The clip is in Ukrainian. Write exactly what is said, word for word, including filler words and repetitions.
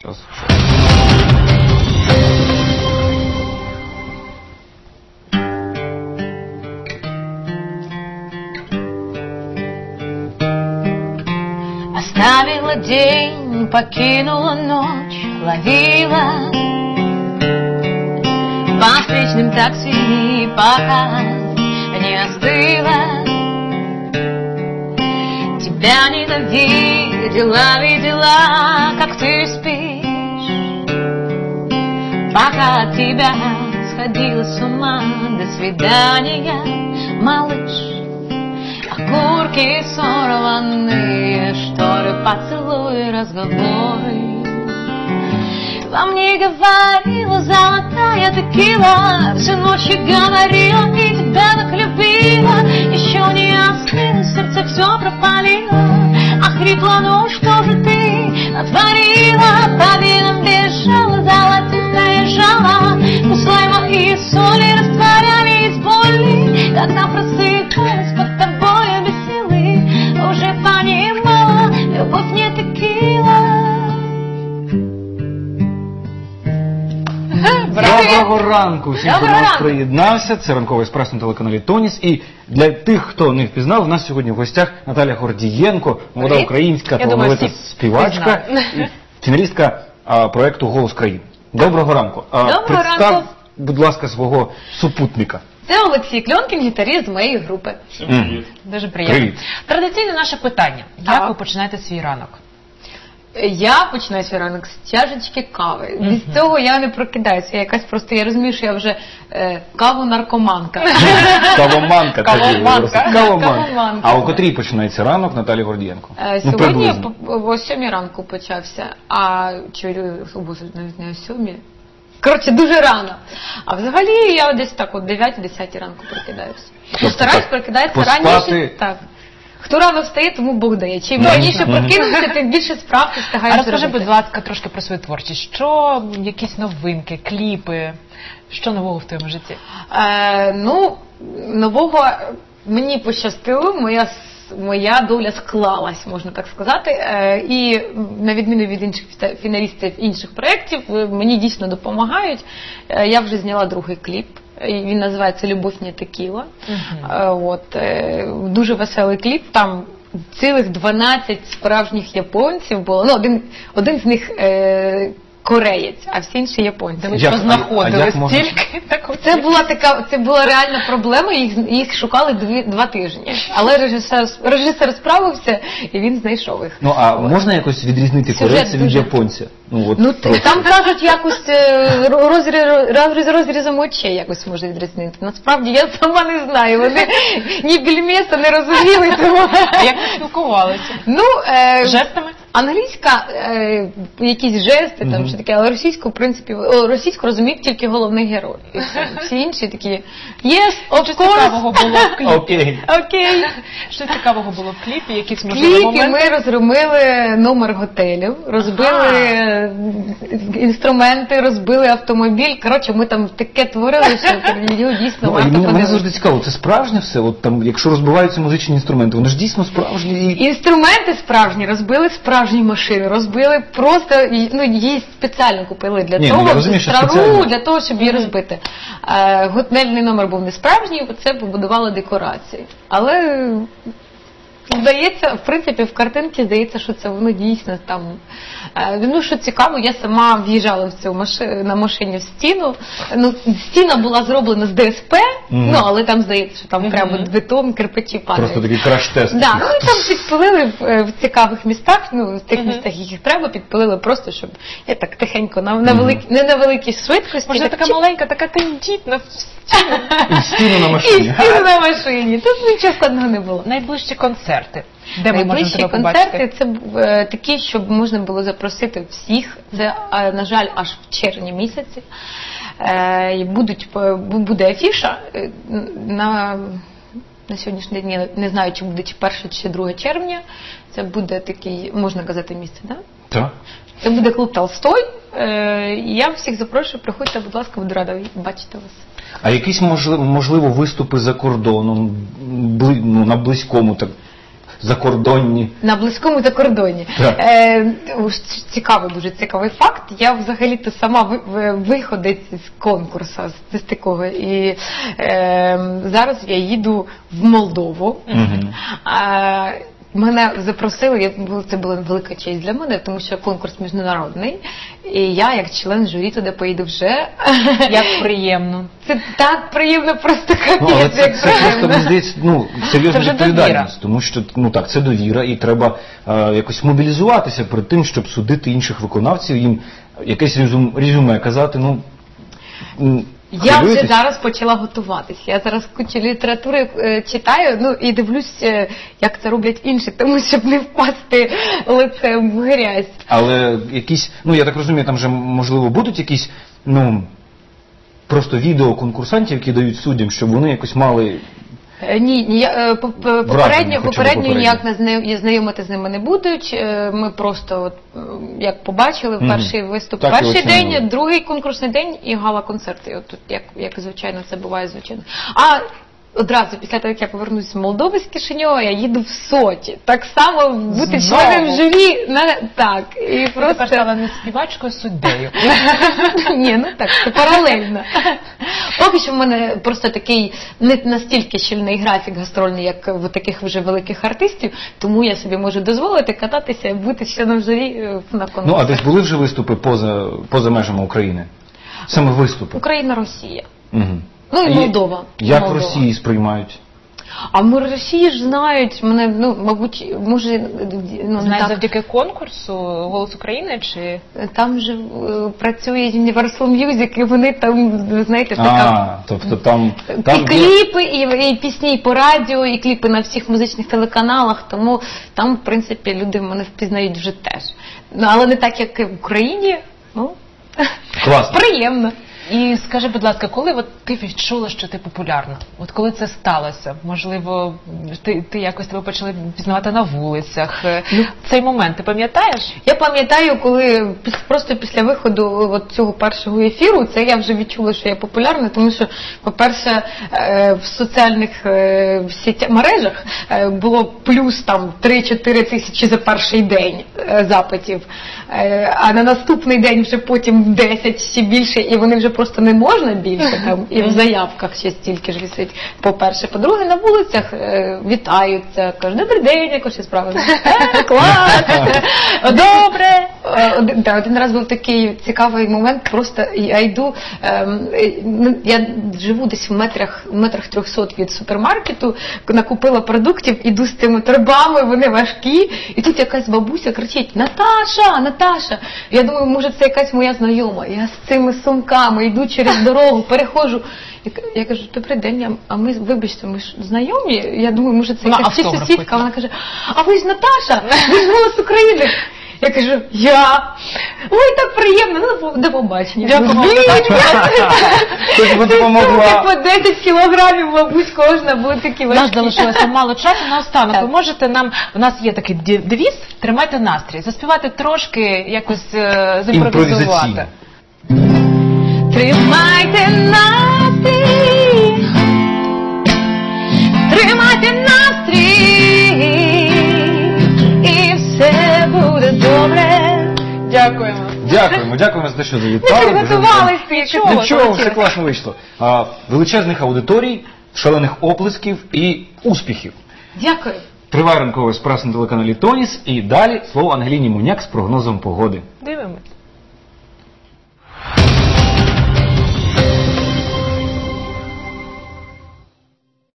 Оставила день, покинула ночь, ловила по встречным такси, пока не остыла. Тебя ненавидела, видела, как ты спишь, пока от тебя сходила с ума. До свидания, малыш. Окурки сорванные, шторы, поцелуй, разговоры. Во мне говорила золотая текила, всю ночь и говорила, и тебя так любила. Еще не остыло, сердце все пропалило, охрипло, ну что же ты натворила? По венам бежала золотистая жала, кусай мои соли, растворялись боли. Когда просыпалась под тобой без силы, уже понимала, любовь не текила. Доброго ранку всім, хто до нас приєднався. Це ранковий еспресо на телеканалі Тоніс. І для тих, хто не впізнав, у нас сьогодні в гостях Наталя Гордієнко, молода українська талановита співачка і фіналістка а, проєкту «Голос країни». Доброго ранку. А, Доброго представ, ранку. будь ласка, свого супутника. Це Олексій Кльонкін, гітаріст з моєї групи. Mm. Дуже приємно. Привіт. Традиційне наше питання. Так. Як ви починаєте свій ранок? Я починаю свій ранок з чашечки кави. Без mm-hmm. цього я не прокидаюся. Я якась просто, я розумію, що я вже е, каву-наркоманка. Кавоманка. Кавоманка. Кавоманка. А у котрій починається ранок Наталі Гордієнко? Е, ну, сьогодні о сьомій ранку почався, а чую, навіть не о сьомій. Коротше, дуже рано. А взагалі я десь так от дев'ятій-десятій ранку прокидаюся. Тобто, стараюсь прокидатися раніше. Так. Хто рано встає, тому Бог дає. Чим раніше прокинувся, тим більше справ ти встигаєш А розкажи, зробити. будь ласка, трошки про свою творчість. Що, якісь новинки, кліпи? Що нового в твоєму житті? Е, ну, нового мені пощастило, моя, моя доля склалась, можна так сказати. Е, і на відміну від інших фіналістів інших проєктів, мені дійсно допомагають. Е, я вже зняла другий кліп. Він називається «Любов не текіла». Uh-huh. От, е, дуже веселий кліп. Там цілих дванадцять справжніх японців було. Ну, один, один з них е, кореєць, а всі інші японці. Ми що знаходили стільки такого. Це була така, це була реальна проблема, їх, їх шукали дві, два тижні. Але режисер, режисер справився, і він знайшов їх. Ну, а можна якось відрізнити корейця від японця? Ну, от, ну там кажуть, якось розріз, розрізом очей якось може відрізнити. Насправді я сама не знаю, вони ні більмеса не розуміли. Тому... А як ви спілкувалися? Ну, е... жестами? Англійська, е, якісь жести, там, mm-hmm. що таке, але російську, в принципі, о, російську розуміють тільки головний герой. І всі інші такі, yes, of Що course. цікавого було в кліпі? Окей. Окей. Що цікавого було в кліпі? Якісь, В можливо, кліпі моменти? ми розгромили номер готелю, розбили ага. інструменти, розбили автомобіль. Коротше, ми там таке творили, що його дійсно ну, варто подивитися. Мене подивитися. завжди цікаво, це справжнє все? От там, якщо розбиваються музичні інструменти, вони ж дійсно справжні? І... Інструменти справжні, розбили справжні машини, розбили просто, ну, її спеціально купили для Ні, того, ну, я розумію, що траву, спеціально. для того, щоб її розбити. Е, готельний номер був не справжній, це побудували декорації. Але здається, в принципі, в картинці здається, що це воно дійсно там. Е, ну, що цікаво, я сама в'їжджала в цю машину, на машині в стіну. Ну, стіна була зроблена з ДСП, mm-hmm. ну, але там здається, що там mm-hmm. прямо бетон, кирпичі падають. Просто такий краш-тест. Да, ну і там підпилили в, в цікавих містах, ну, в тих mm-hmm. містах, яких треба, підпилили просто, щоб я так тихенько, на, на велик, не на великій швидкості. Може, так, така чіп... маленька, така тендітна стіна. І стіну на машині. І стіну на машині. Тут нічого складного не було. Найближчі концерти. Де ми можемо тебе концерти побачити? це е, такі, щоб можна було запросити всіх. Це, е, на жаль, аж в червні місяці. Е, будуть, буде афіша е, на, на сьогоднішній день, я не знаю, чи буде чи перше, чи друге червня. Це буде такий, можна казати, місце, так? Да? Так. Це буде клуб Толстой. Е, я всіх запрошую, приходьте, будь ласка, буду рада бачити вас. А якісь, можливо, можливо виступи за кордоном, бли, ну, на близькому, так, закордонні. На близькому закордоні. Е, цікавий, дуже цікавий факт. Я взагалі-то сама ви, виходить з конкурсу, з такого. І е, зараз я їду в Молдову. Mm-hmm. Е, Мене запросили, це була велика честь для мене, тому що конкурс міжнародний, і я, як член журі, туди поїду вже. Як приємно. Це так приємно, просто капець. Ну, але це, це просто, мені здається, ну, серйозна відповідальність, тому що, ну так, це довіра, і треба е, якось мобілізуватися перед тим, щоб судити інших виконавців, їм якесь резюме, резюме казати, ну... Я вже зараз почала готуватися. Я зараз кучу літератури е, читаю, ну і дивлюсь, е, як це роблять інші, тому щоб не впасти лицем в грязь. Але якісь, ну я так розумію, там же можливо будуть якісь, ну, просто відео конкурсантів, які дають суддям, щоб вони якось мали... Ні, ні, попередньо, попередньо ніяк не знайомити з ними не будуть. Ми просто, от, як побачили, mm-hmm. перший виступ, так, перший день, другий конкурсний день і гала-концерти. От, як, як звичайно це буває, звичайно. А одразу після того, як я повернусь з Молдови, з Кишиньова, я їду в Соті. Так само бути членом журі. Так. І просто... Тепер стала не співачкою, а суддею. Ні, ну так, це паралельно. Поки що в мене просто такий не настільки щільний графік гастрольний, як в таких вже великих артистів, тому я собі можу дозволити кататися і бути членом журі на конкурсі. Ну, а десь були вже виступи поза, поза межами України? Саме виступи? Україна-Росія. Угу. Ну і Молдова. Як Молдова. в Росії сприймають? А ми в Росії ж знають, мене, ну, мабуть, може... Ну, знають так. завдяки конкурсу «Голос України» чи... Там же е, працює Universal Music, і вони там, ви знаєте, така... А, тобто там... там і кліпи, і, і пісні і по радіо, і кліпи на всіх музичних телеканалах, тому там, в принципі, люди мене впізнають вже теж. Ну, але не так, як і в Україні, ну, класно. Приємно. І скажи, будь ласка, коли от ти відчула, що ти популярна? От коли це сталося? Можливо, ти, ти якось тебе почали пізнавати на вулицях? Ну, цей момент ти пам'ятаєш? Я пам'ятаю, коли просто після виходу от цього першого ефіру, це я вже відчула, що я популярна, тому що, по-перше, в соціальних сетях, мережах було плюс там три-чотири тисячі за перший день запитів, а на наступний день вже потім десять, ще більше, і вони вже просто не можна більше, там, і в заявках ще стільки ж висить, по-перше. По-друге, на вулицях е, вітаються, кажуть, добрий день, якось справи. Е, клас! Добре! Один, да, один раз був такий цікавий момент, просто я йду, е, я живу десь в метрах, в метрах трьохсот від супермаркету, накупила продуктів, іду з цими торбами, вони важкі, і тут якась бабуся кричить: Наташа, Наташа! Я думаю, може це якась моя знайома. Я з цими сумками йду через дорогу, переходжу. Я кажу, добрий день, а ми, вибачте, ми ж знайомі? Я думаю, може це якась чи сусідка. Вона каже, а ви ж Наташа, ви ж «Голос України». Я кажу, я. Ой, так приємно, ну, до побачення. Дякую. Хтось би допомогла. По десять кілограмів, мабуть, кожна, були такі важкі. У нас залишилося мало часу. Наостанок, ви можете нам, у нас є такий девіз, тримайте настрій, заспівати трошки, якось зімпровізувати. Тримайте настрій, тримайте настрій, і все буде добре. Дякуємо. Дякуємо, дякуємо за те, що завітали. Ми підготувалися, нічого. Нічого, все класно вийшло. А, величезних аудиторій, шалених оплесків і успіхів. Дякую. Триває ранковий еспресо на телеканалі Тоніс, і далі слово Ангеліні Муняк з прогнозом погоди. Дивимось.